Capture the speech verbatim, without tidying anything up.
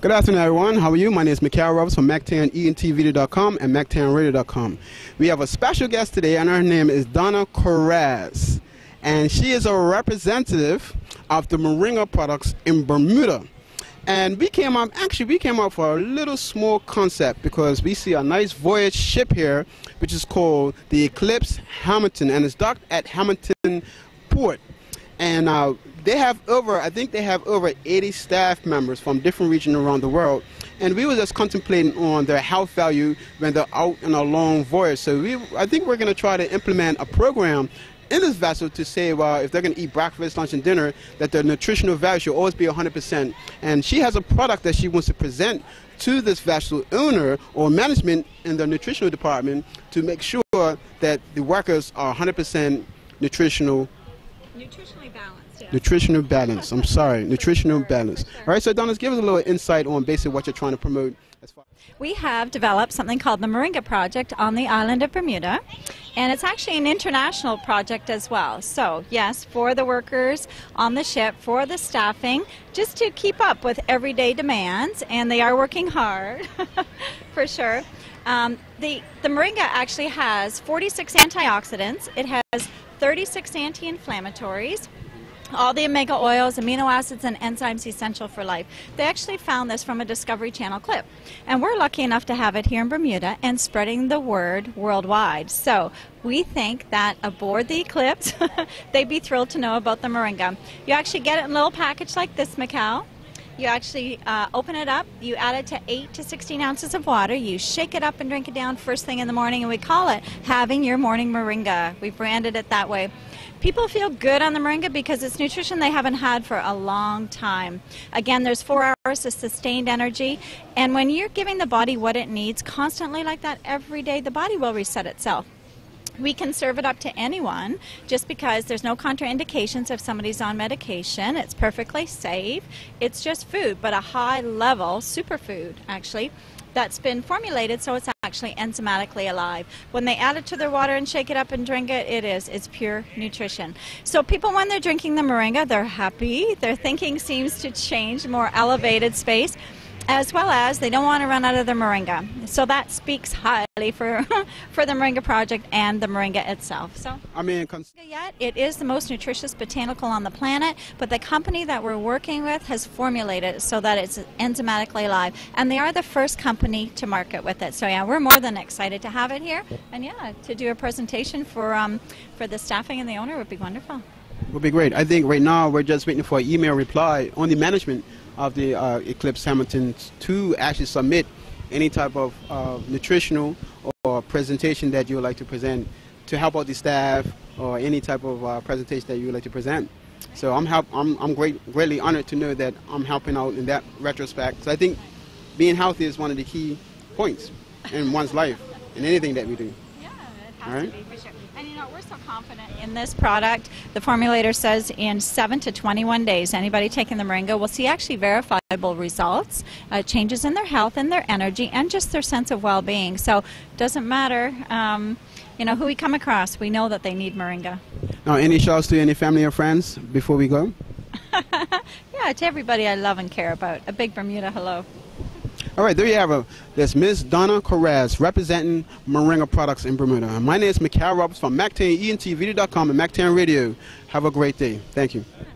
Good afternoon, everyone. How are you? My name is Mikhail Roberts from Mac ten E N T video dot com and Mac ten radio dot com. We have a special guest today, and her name is Donna Corraz. And she is a representative of the Moringa products in Bermuda. And we came up, actually, we came up for a little small concept because we see a nice voyage ship here, which is called the Eclipse Hamilton, and it's docked at Hamilton Port. And uh, they have over, I think they have over eighty staff members from different regions around the world. And we were just contemplating on their health value when they're out on a long voyage. So we, I think we're going to try to implement a program in this vessel to say, well, if they're going to eat breakfast, lunch, and dinner, that their nutritional value should always be one hundred percent. And she has a product that she wants to present to this vessel owner or management in the nutritional department to make sure that the workers are one hundred percent nutritional. Nutritionally balanced, yeah. Nutritional balance. I'm sorry, nutritional balance. All right, so Donna, give us a little insight on basically what you're trying to promote. As far we have developed something called the Moringa Project on the island of Bermuda, and it's actually an international project as well. So, yes, for the workers on the ship, for the staffing, just to keep up with everyday demands, and they are working hard, for sure. Um, the, the Moringa actually has forty-six antioxidants. It has thirty-six anti-inflammatories, all the omega oils, amino acids, and enzymes essential for life. They actually found this from a Discovery Channel clip. And we're lucky enough to have it here in Bermuda and spreading the word worldwide. So we think that aboard the Eclipse, they'd be thrilled to know about the Moringa. You actually get it in a little package like this, Mikhail. You actually uh, open it up, you add it to eight to sixteen ounces of water, you shake it up and drink it down first thing in the morning, and we call it having your morning Moringa. We branded it that way. People feel good on the Moringa because it's nutrition they haven't had for a long time. Again, there's four hours of sustained energy, and when you're giving the body what it needs constantly like that every day, the body will reset itself. We can serve it up to anyone just because there's no contraindications if somebody's on medication. It's perfectly safe. It's just food, but a high-level superfood, actually, that's been formulated so it's actually enzymatically alive. When they add it to their water and shake it up and drink it, it is. It's pure nutrition. So people, when they're drinking the Moringa, they're happy. Their thinking seems to change, more elevated space, as well as they don't want to run out of the Moringa. So that speaks highly for for the Moringa Project and the Moringa itself. So I mean, yet it is the most nutritious botanical on the planet, but the company that we're working with has formulated it so that it's enzymatically alive, and they are the first company to market with it. So yeah, we're more than excited to have it here, and yeah, to do a presentation for um for the staffing and the owner would be wonderful. Would be great. I think right now we're just waiting for an email reply on the management of the uh, Eclipse Hamilton to actually submit any type of uh, nutritional or presentation that you would like to present to help out the staff, or any type of uh, presentation that you would like to present. So I'm help, I'm, I'm great, greatly honored to know that I'm helping out in that retrospect. So I think being healthy is one of the key points in one's life, in anything that we do. Yeah, it has All right? to be for sure. And you know, we're so confident in this product. The formulator says in seven to twenty-one days, anybody taking the Moringa will see actually verifiable results, uh, changes in their health and their energy and just their sense of well-being. So it doesn't matter, um, you know, who we come across, we know that they need Moringa. Now, any shouts to any family or friends before we go? Yeah, to everybody I love and care about. A big Bermuda hello. All right, there you have it. There's Miz Donna Corraz representing Moringa products in Bermuda. And my name is Mikhail Roberts from Mac ten E N T video dot com and Mac ten Radio. Have a great day. Thank you.